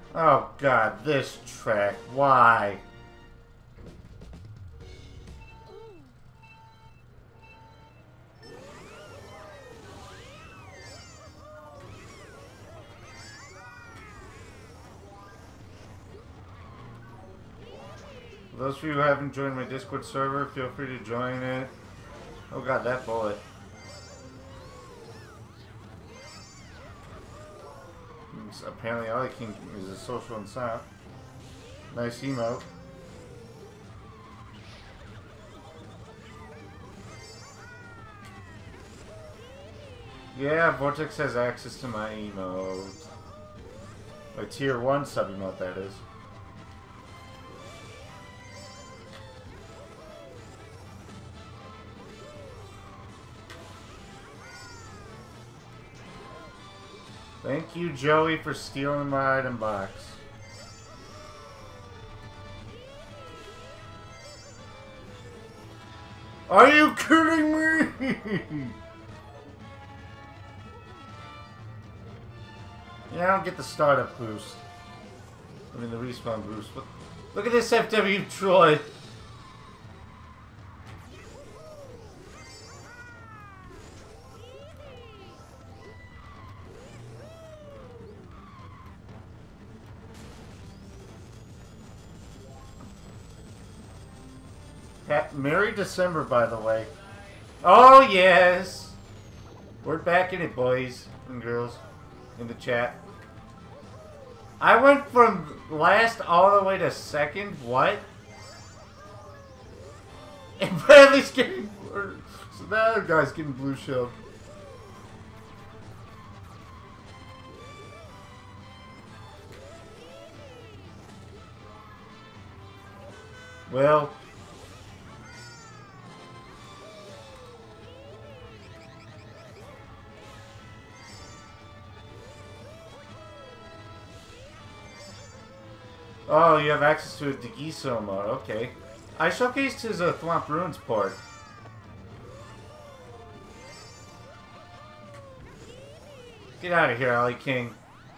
Oh god, this track. Why? For those of you who haven't joined my Discord server, feel free to join it. Oh god, that bullet. Apparently Ollie King is a social and soft. Nice emote. Yeah, Vortex has access to my emote. My tier 1 sub emote, that is. Thank you, Joey, for stealing my item box. Are you kidding me? Yeah, I don't get the startup boost. I mean, the respawn boost. Look at this FW Troy. Merry December, by the way. Oh, yes. We're back in it, boys and girls, in the chat. I went from last all the way to second. What? And Bradley's getting... So the other guy's getting blue shield. Well... Oh, you have access to a Degiso mode. Okay. I showcased his Thwomp Ruins port. Get out of here, Ollie King.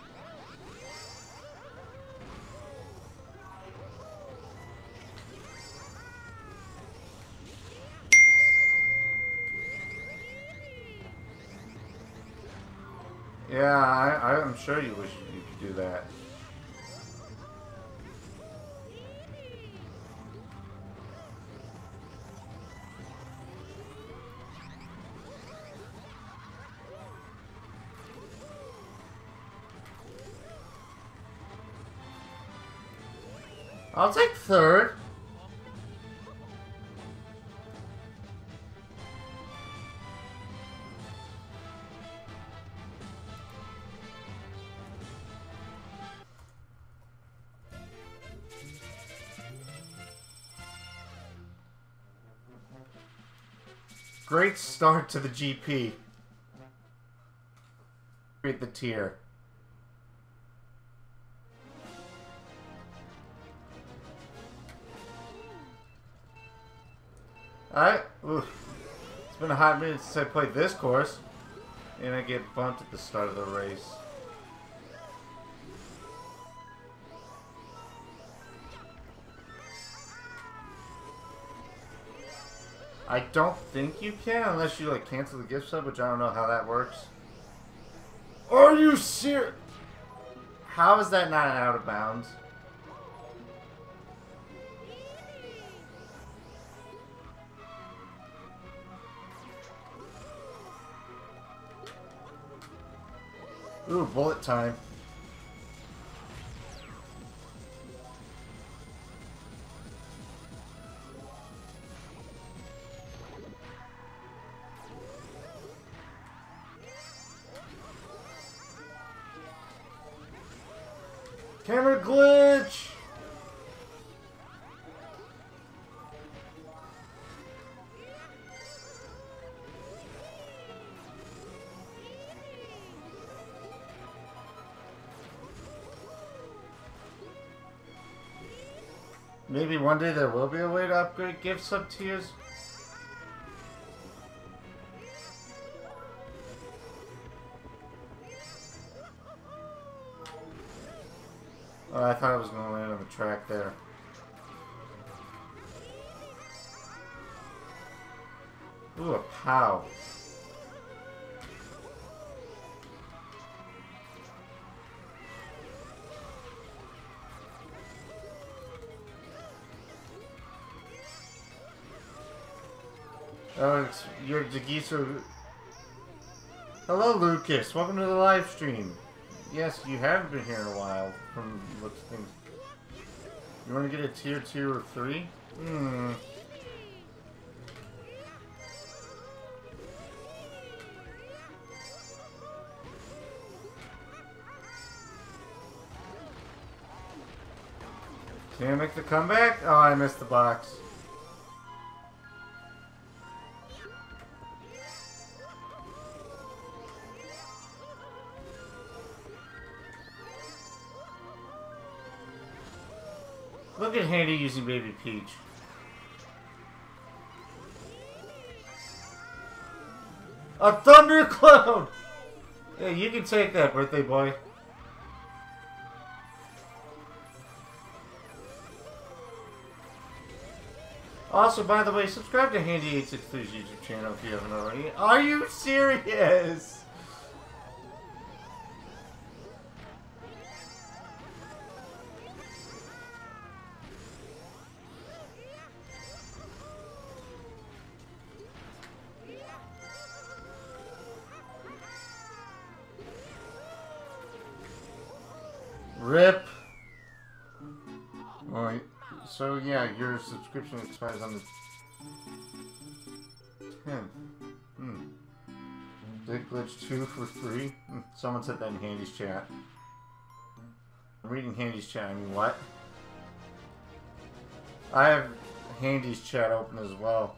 Yeah, I'm sure you wish you could do that. I'll take third. Great start to the GP. Create the tier. It's been a hot minute since I played this course. And I get bumped at the start of the race. I don't think you can unless you like cancel the gift sub, which I don't know how that works. Are you serious? How is that not out of bounds? Ooh, bullet time. Camera glitch! Maybe one day there will be a way to upgrade gift sub tiers. Oh, I thought I was going to land on the track there. Ooh, a pow. Oh, you're Jagiso. Hello, Lucas. Welcome to the live stream. Yes, you haven't been here in a while. From looks things. You want to get a tier 2 or 3? Hmm. Can I make the comeback? Oh, I missed the box. Look at Handy using Baby Peach. A thundercloud! Yeah, you can take that, birthday boy. Also, by the way, subscribe to Handy863's YouTube channel if you haven't already. Are you serious? RIP. Alright, so yeah, your subscription expires on the 10th. Dick Glitch 2 for free? Someone said that in Handy's chat. I'm reading Handy's chat, I mean what? I have Handy's chat open as well.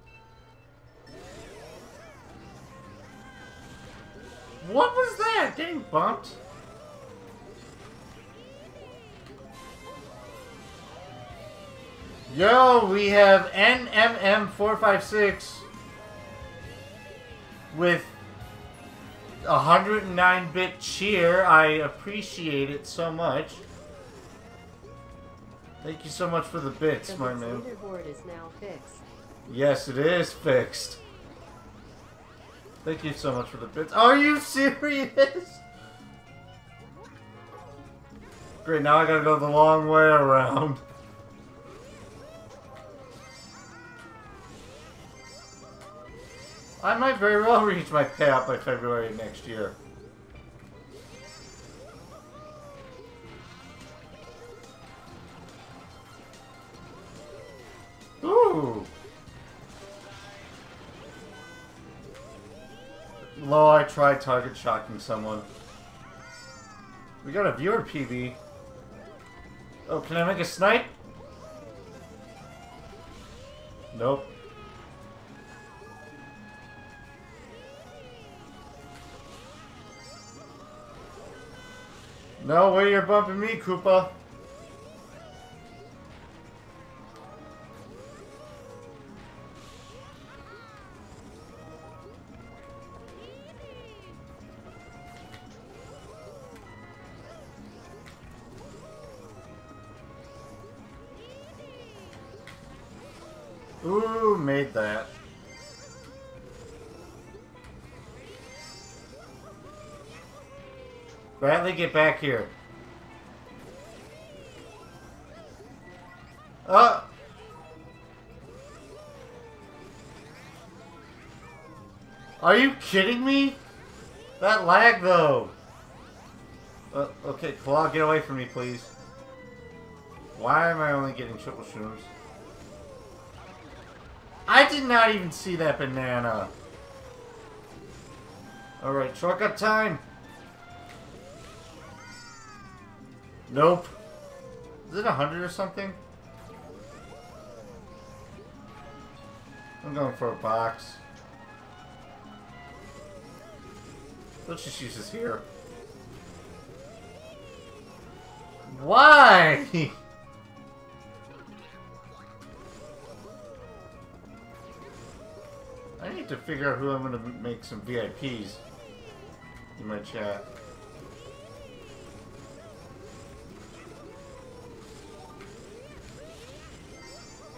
What was that? Getting bumped? Yo, we have NMM456 with 109-bit cheer. I appreciate it so much. Thank you so much for the bits, my man. The leaderboard is now fixed. Yes, it is fixed. Thank you so much for the bits. Are you serious? Great, now I gotta go the long way around. I might very well reach my payout by February next year. Ooh! Low, I tried target shocking someone. We got a viewer PB. Oh, can I make a snipe? Nope. No way you're bumping me, Koopa. Ooh, made that. Bradley, get back here. Are you kidding me? That lag, though. Okay, Claw, get away from me, please. Why am I only getting triple shrooms? I did not even see that banana. Alright, shortcut time. Nope. Is it 100 or something? I'm going for a box. Let's just use this here. Why? I need to figure out who I'm going to make some VIPs in my chat.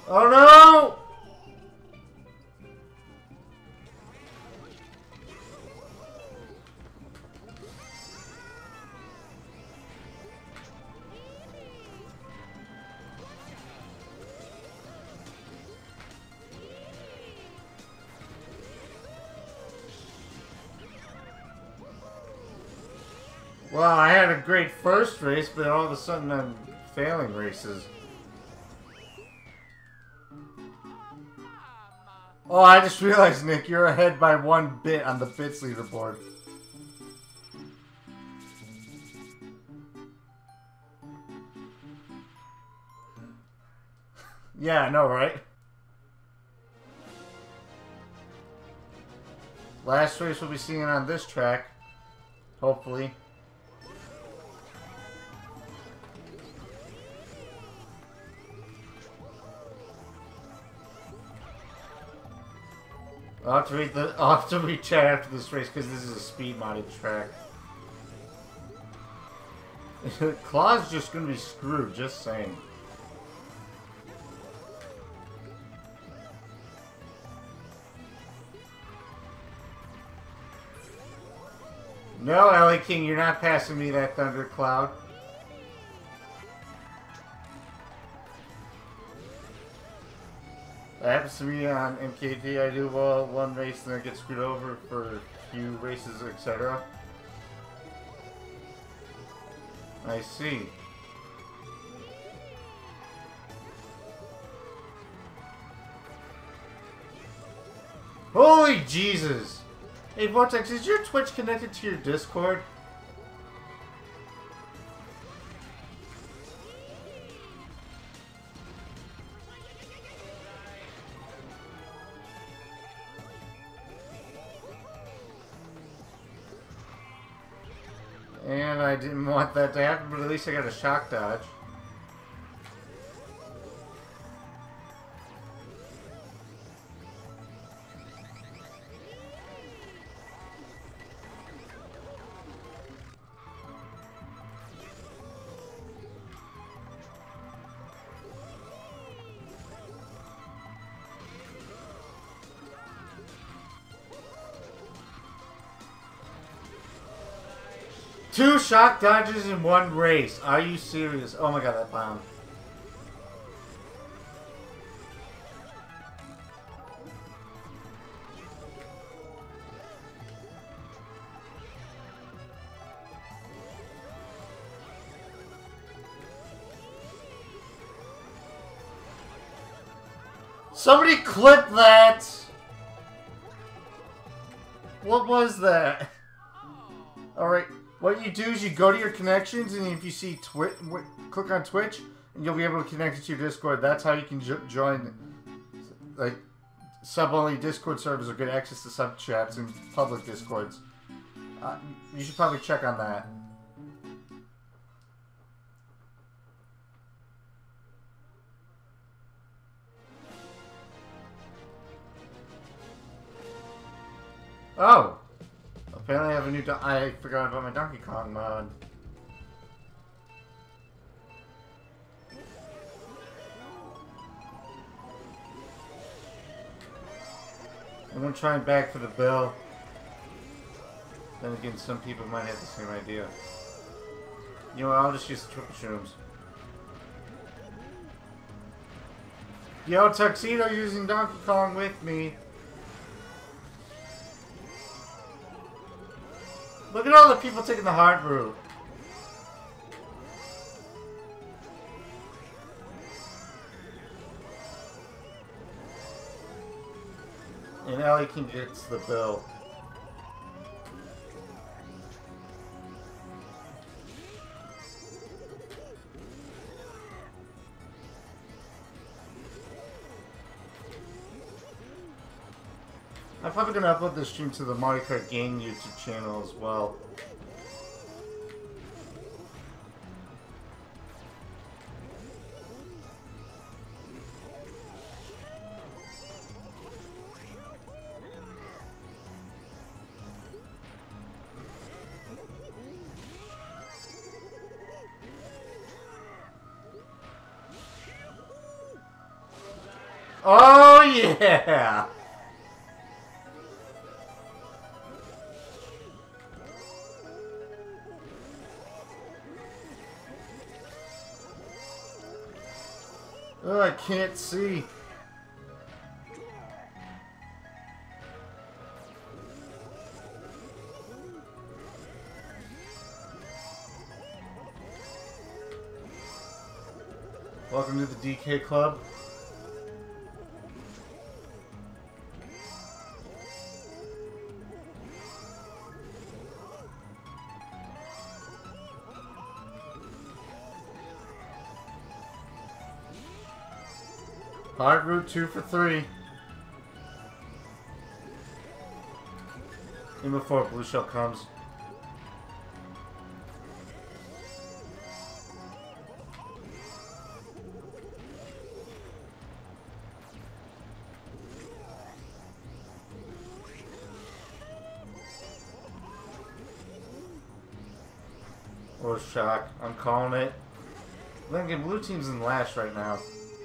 Oh no! Well, I had a great first race, but all of a sudden I'm failing races. Oh, I just realized, Nick, you're ahead by 1 bit on the bits leaderboard. Yeah, I know, right? Last race we'll be seeing on this track. Hopefully. I'll have to read chat after this race because this is a speed modded track. Claw's just gonna be screwed, just saying. No, LA King, you're not passing me that thundercloud. That happens to me on MKT. I do well one race and then I get screwed over for a few races, etc. I see. Holy Jesus! Hey Vortex, is your Twitch connected to your Discord? And I didn't want that to happen, but at least I got a shock dodge. Two shock dodges in one race. Are you serious? Oh my god, that bomb. Somebody clip that! What was that? Alright. What you do is you go to your connections, and if you see click on Twitch, and you'll be able to connect it to your Discord. That's how you can join, like, sub-only Discord servers or get access to sub-chats and public Discords. You should probably check on that. Oh! Apparently I have a new I forgot about my Donkey Kong mod. I'm gonna try and back for the bill. Then again, some people might have the same idea. You know what, I'll just use the triple shrooms. Yo, Tuxedo using Donkey Kong with me. Look at all the people taking the hard route. And Ellie King gets the bill. I'm probably going to upload this stream to the Mario Kart Game YouTube channel as well. Oh, yeah! Oh, I can't see. Welcome to the DK Club. Hard route 2 for 3. Even before Blue Shell comes. Or shock. I'm calling it. Lincoln, blue team's in last right now.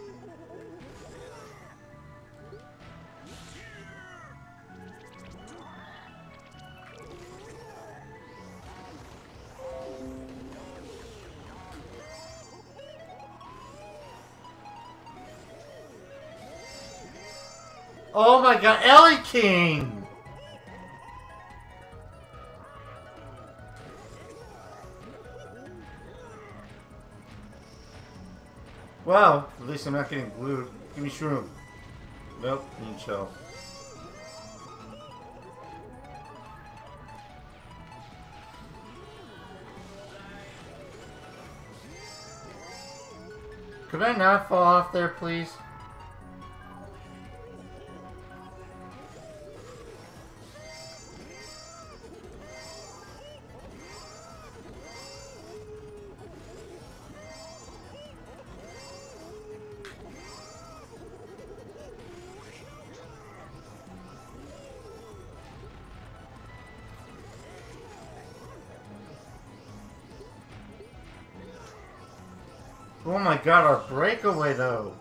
Oh my god, Ellie King! Well, at least I'm not getting glued. Give me Shroom. Nope, need Shell. Could I not fall off there, please? Oh my god, our breakaway though.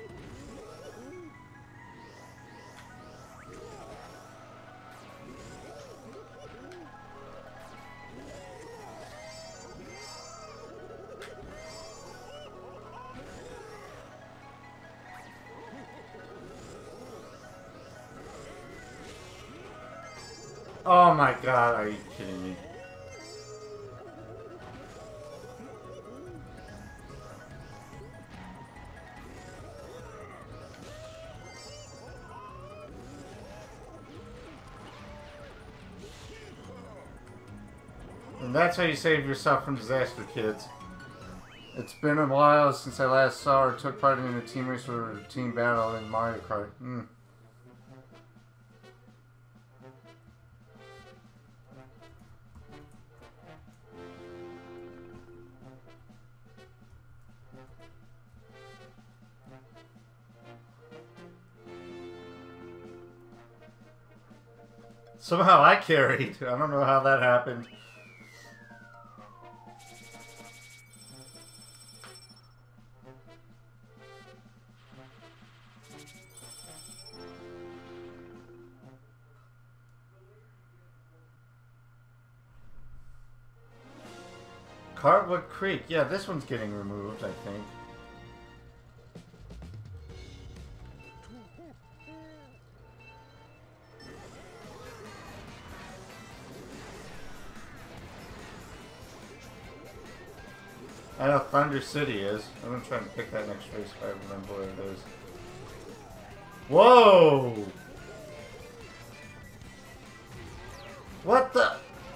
Oh my god, are you kidding me? And that's how you save yourself from disaster, kids. It's been a while since I last saw or took part in a team race or a team battle in Mario Kart. Somehow I carried. I don't know how that happened. Cartwood Creek. Yeah, this one's getting removed, I think. I know Thunder City is. I'm gonna try and pick that next race if I remember where it is. Whoa! What the?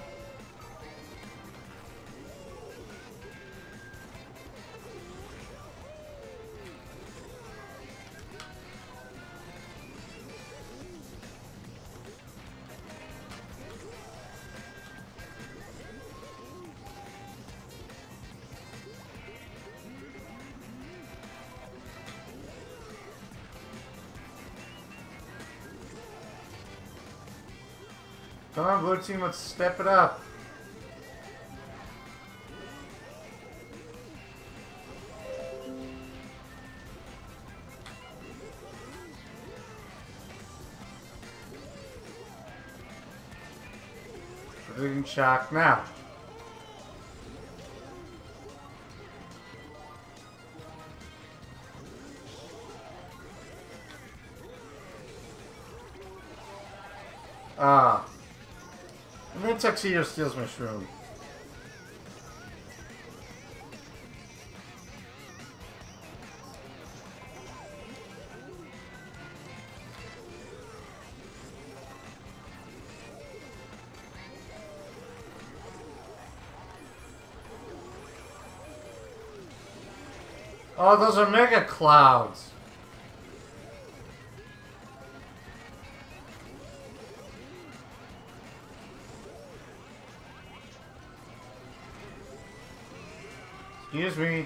Come on, blue team, let's step it up. Bleeding shock now. Ah. And then Tuxedo steals my shroom. Oh, those are mega clouds. Excuse me.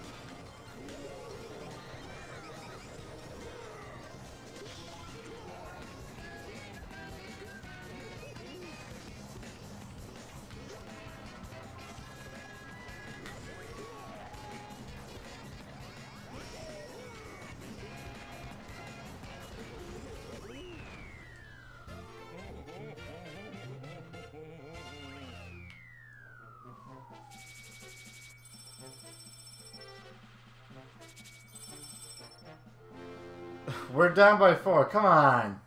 We're down by 4. Come on.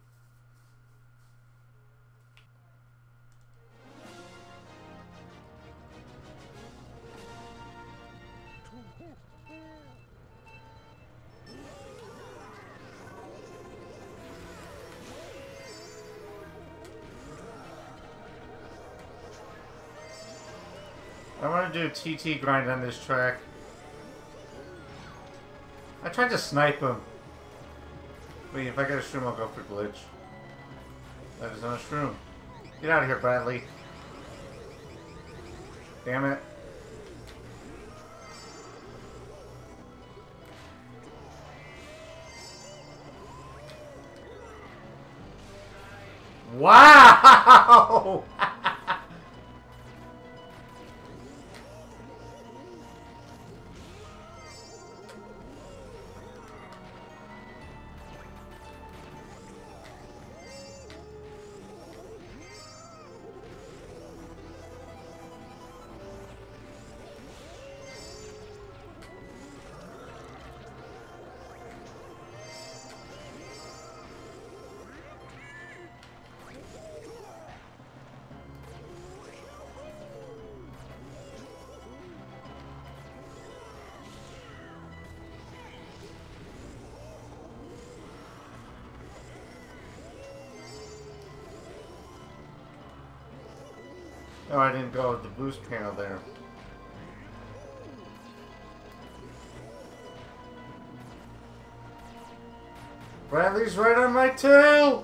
I want to do a TT grind on this track. I tried to snipe him. Wait, if I get a shroom, I'll go for glitch. That is not a shroom. Get out of here, Bradley. Damn it. Wow! Oh, I didn't go with the boost panel there. Bradley's right on my tail!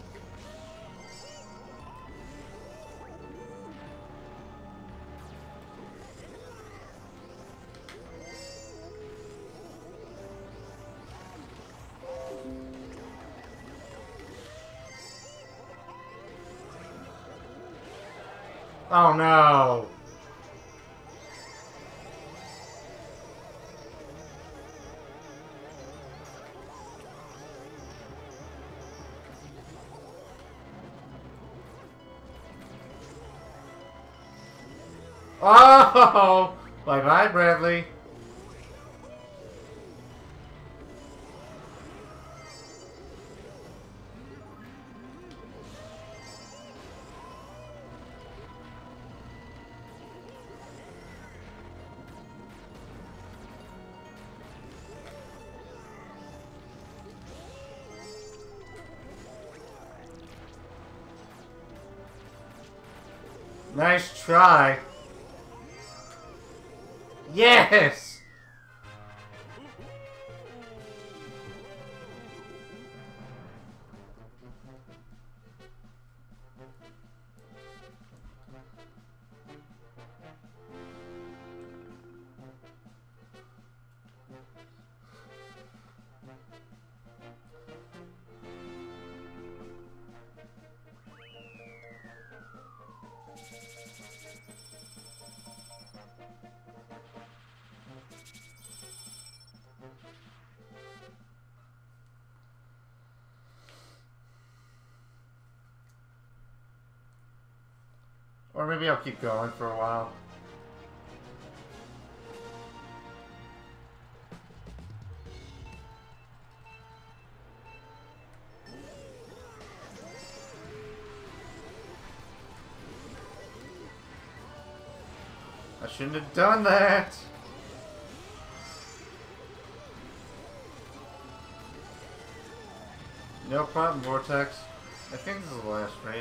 Oh no! Oh! Bye-bye, Bradley. Nice try. Yes! Or maybe I'll keep going for a while. I shouldn't have done that! No problem, Vortex. I think this is the last race.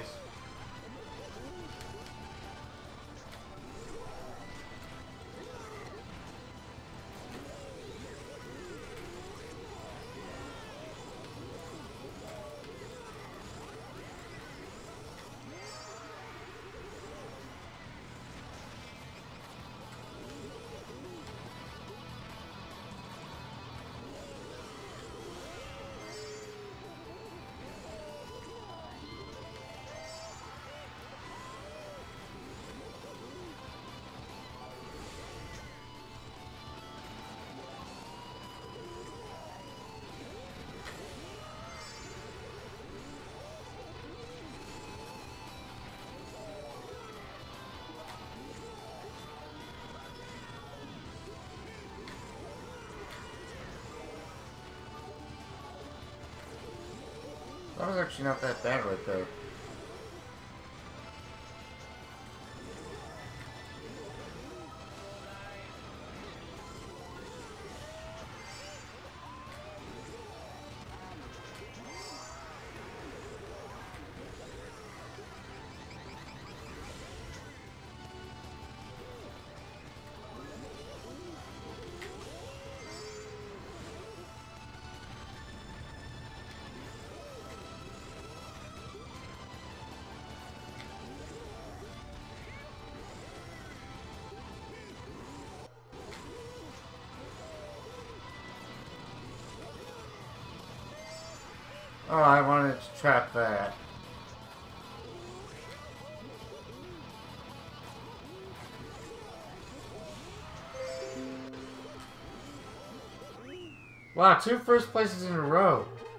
That was actually not that bad right there. Oh, I wanted to trap that. Wow, 2 first places in a row.